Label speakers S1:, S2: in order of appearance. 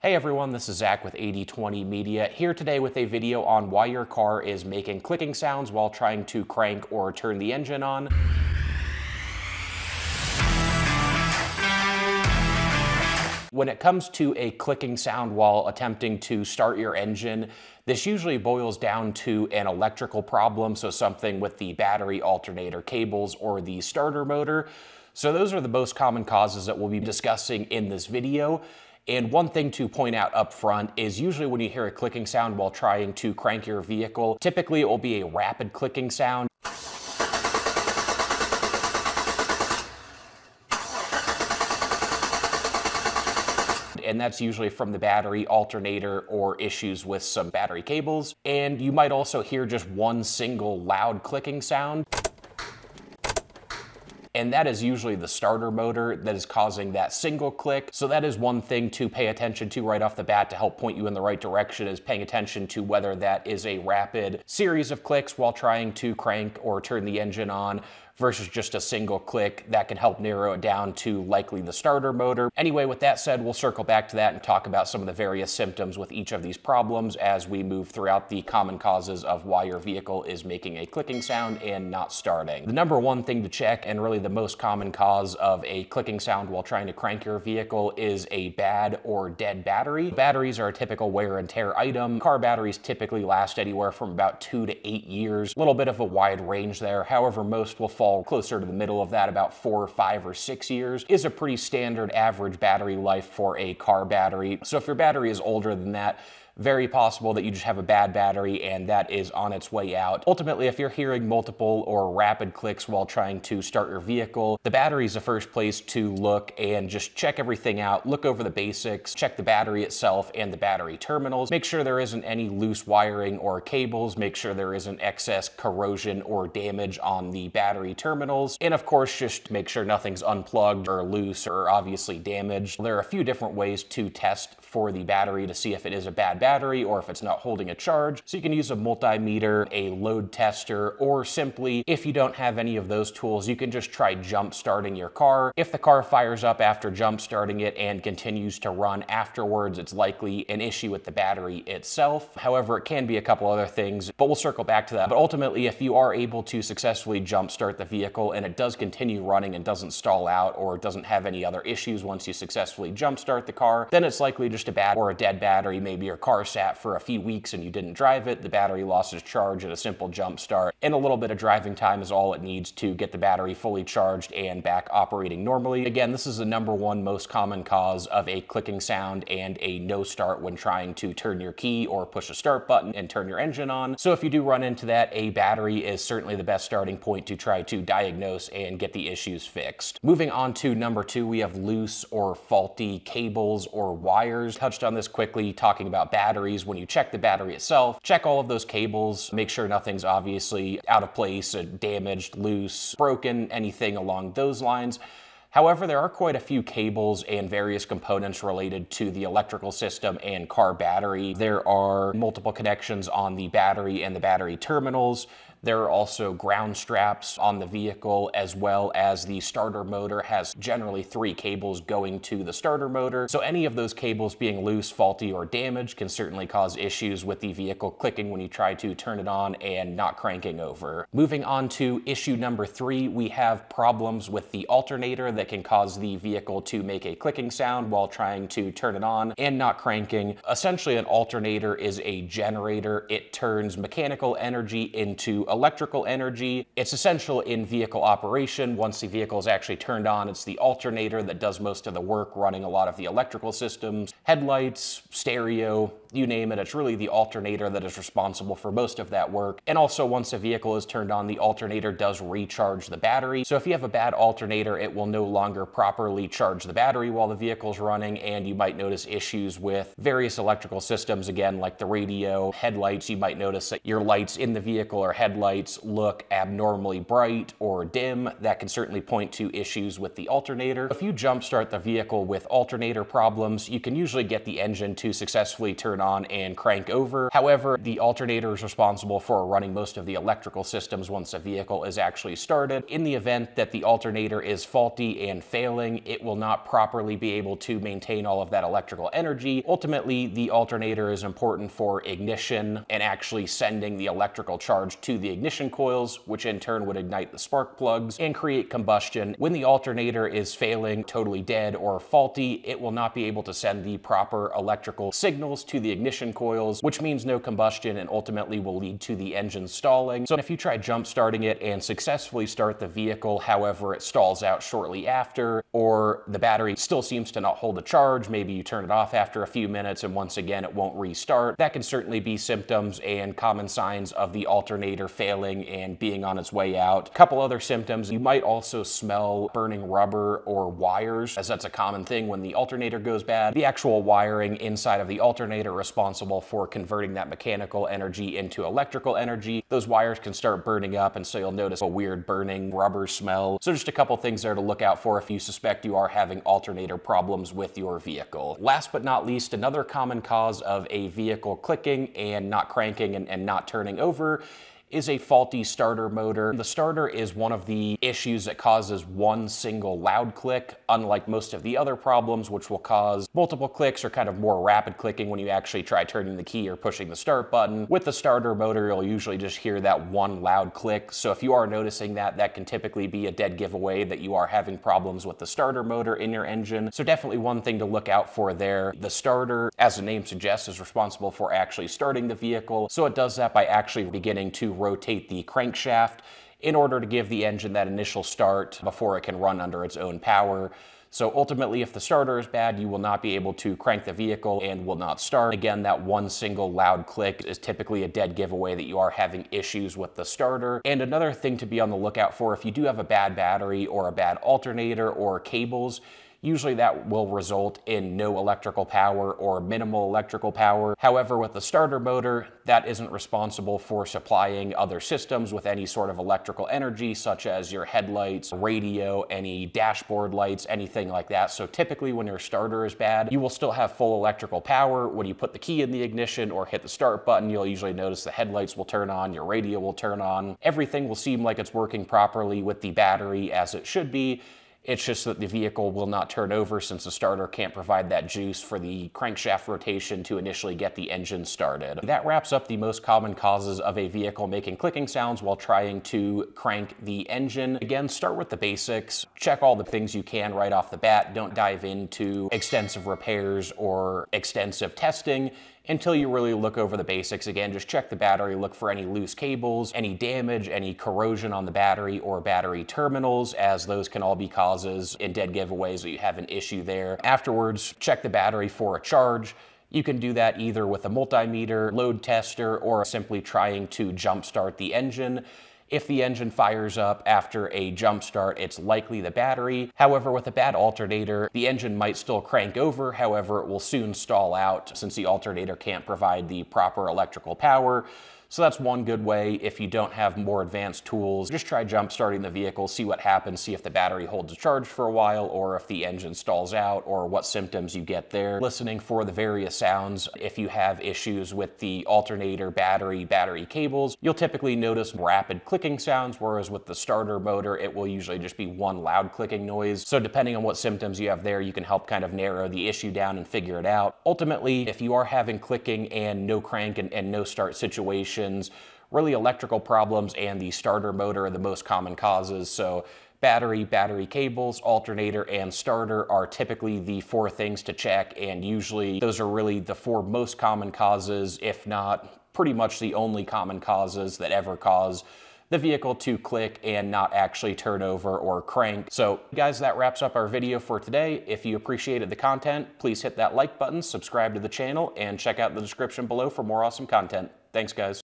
S1: Hey everyone, this is Zach with 8020 Media, here today with a video on why your car is making clicking sounds while trying to crank or turn the engine on. When it comes to a clicking sound while attempting to start your engine, this usually boils down to an electrical problem, so something with the battery, alternator cables, or the starter motor. So those are the most common causes that we'll be discussing in this video. And one thing to point out up front is usually when you hear a clicking sound while trying to crank your vehicle, typically it will be a rapid clicking sound. And that's usually from the battery, alternator, or issues with some battery cables. And you might also hear just one single loud clicking sound. And that is usually the starter motor that is causing that single click. So that is one thing to pay attention to right off the bat to help point you in the right direction, is paying attention to whether that is a rapid series of clicks while trying to crank or turn the engine on versus just a single click. That can help narrow it down to likely the starter motor. Anyway, with that said, we'll circle back to that and talk about some of the various symptoms with each of these problems as we move throughout the common causes of why your vehicle is making a clicking sound and not starting. The number one thing to check, and really the most common cause of a clicking sound while trying to crank your vehicle, is a bad or dead battery. Batteries are a typical wear and tear item. Car batteries typically last anywhere from about 2 to 8 years. A little bit of a wide range there. However, most will fall closer to the middle of that. About 4, 5, or 6 years is a pretty standard average battery life for a car battery. So if your battery is older than that, very possible that you just have a bad battery and that is on its way out. Ultimately, if you're hearing multiple or rapid clicks while trying to start your vehicle, the battery is the first place to look and just check everything out. Look over the basics, check the battery itself and the battery terminals. Make sure there isn't any loose wiring or cables. Make sure there isn't excess corrosion or damage on the battery terminals. And of course, just make sure nothing's unplugged or loose or obviously damaged. There are a few different ways to test for the battery to see if it is a bad battery or if it's not holding a charge. So you can use a multimeter, a load tester, or simply, if you don't have any of those tools, you can just try jump starting your car. If the car fires up after jump starting it and continues to run afterwards, it's likely an issue with the battery itself. However, it can be a couple other things, but we'll circle back to that. But ultimately, if you are able to successfully jump start the vehicle and it does continue running and doesn't stall out or doesn't have any other issues once you successfully jump start the car, then it's likely just a bad or a dead battery. Maybe your car sat for a few weeks and you didn't drive it, the battery lost its charge at a simple jump start, and a little bit of driving time is all it needs to get the battery fully charged and back operating normally. Again, this is the number one most common cause of a clicking sound and a no start when trying to turn your key or push a start button and turn your engine on. So if you do run into that, a battery is certainly the best starting point to try to diagnose and get the issues fixed. Moving on to number 2, we have loose or faulty cables or wires. Touched on this quickly talking about batteries. When you check the battery itself, check all of those cables, make sure nothing's obviously out of place, damaged, loose, broken, anything along those lines. However, there are quite a few cables and various components related to the electrical system and car battery. There are multiple connections on the battery and the battery terminals. There are also ground straps on the vehicle, as well as the starter motor has generally 3 cables going to the starter motor. So any of those cables being loose, faulty, or damaged can certainly cause issues with the vehicle clicking when you try to turn it on and not cranking over. Moving on to issue number 3, we have problems with the alternator that can cause the vehicle to make a clicking sound while trying to turn it on and not cranking. Essentially, an alternator is a generator. It turns mechanical energy into electrical energy. It's essential in vehicle operation. Once the vehicle is actually turned on, it's the alternator that does most of the work, running a lot of the electrical systems, headlights, stereo, you name it. It's really the alternator that is responsible for most of that work. And also, once a vehicle is turned on, the alternator does recharge the battery. So if you have a bad alternator, it will no longer properly charge the battery while the vehicle's running, and you might notice issues with various electrical systems, again, like the radio, headlights. You might notice that your lights in the vehicle or headlights headlights look abnormally bright or dim, that can certainly point to issues with the alternator. If you jumpstart the vehicle with alternator problems, you can usually get the engine to successfully turn on and crank over. However, the alternator is responsible for running most of the electrical systems once a vehicle is actually started. In the event that the alternator is faulty and failing, it will not properly be able to maintain all of that electrical energy. Ultimately, the alternator is important for ignition and actually sending the electrical charge to the ignition coils, which in turn would ignite the spark plugs and create combustion. When the alternator is failing, totally dead, or faulty, it will not be able to send the proper electrical signals to the ignition coils, which means no combustion and ultimately will lead to the engine stalling. So if you try jump starting it and successfully start the vehicle, however, it stalls out shortly after, or the battery still seems to not hold a charge, maybe you turn it off after a few minutes and once again it won't restart, that can certainly be symptoms and common signs of the alternator failing and being on its way out. A couple other symptoms, you might also smell burning rubber or wires, as that's a common thing when the alternator goes bad. The actual wiring inside of the alternator responsible for converting that mechanical energy into electrical energy. Those wires can start burning up, and so you'll notice a weird burning rubber smell. So just a couple things there to look out for if you suspect you are having alternator problems with your vehicle. Last but not least, another common cause of a vehicle clicking and not cranking and not turning over is a faulty starter motor. The starter is one of the issues that causes one single loud click, unlike most of the other problems, which will cause multiple clicks or kind of more rapid clicking when you actually try turning the key or pushing the start button. With the starter motor, you'll usually just hear that one loud click. So if you are noticing that, that can typically be a dead giveaway that you are having problems with the starter motor in your engine. So definitely one thing to look out for there. The starter, as the name suggests, is responsible for actually starting the vehicle. So it does that by actually beginning to rotate the crankshaft in order to give the engine that initial start before it can run under its own power. So ultimately, if the starter is bad, you will not be able to crank the vehicle and will not start. Again, that one single loud click is typically a dead giveaway that you are having issues with the starter. And another thing to be on the lookout for, if you do have a bad battery or a bad alternator or cables, usually that will result in no electrical power or minimal electrical power. However, with the starter motor, that isn't responsible for supplying other systems with any sort of electrical energy, such as your headlights, radio, any dashboard lights, anything like that. So typically when your starter is bad, you will still have full electrical power. When you put the key in the ignition or hit the start button, you'll usually notice the headlights will turn on, your radio will turn on. Everything will seem like it's working properly with the battery as it should be. It's just that the vehicle will not turn over since the starter can't provide that juice for the crankshaft rotation to initially get the engine started. That wraps up the most common causes of a vehicle making clicking sounds while trying to crank the engine. Again, start with the basics. Check all the things you can right off the bat. Don't dive into extensive repairs or extensive testing until you really look over the basics. Again, just check the battery, look for any loose cables, any damage, any corrosion on the battery or battery terminals, as those can all be causes and dead giveaways that you have an issue there. Afterwards, check the battery for a charge. You can do that either with a multimeter, load tester, or simply trying to jumpstart the engine. If the engine fires up after a jump start, it's likely the battery. However, with a bad alternator, the engine might still crank over. However, it will soon stall out since the alternator can't provide the proper electrical power. So that's one good way. If you don't have more advanced tools, just try jump starting the vehicle, see what happens, see if the battery holds a charge for a while, or if the engine stalls out, or what symptoms you get there. Listening for the various sounds. If you have issues with the alternator, battery cables, you'll typically notice rapid clicking sounds, whereas with the starter motor, it will usually just be one loud clicking noise. So depending on what symptoms you have there, you can help kind of narrow the issue down and figure it out. Ultimately, if you are having clicking and no crank and no start situations, really electrical problems and the starter motor are the most common causes. So battery cables, alternator, and starter are typically the four things to check, and usually those are really the four most common causes, if not pretty much the only common causes that ever cause the vehicle to click and not actually turn over or crank. So guys, that wraps up our video for today. If you appreciated the content, please hit that like button, subscribe to the channel, and check out the description below for more awesome content. Thanks, guys.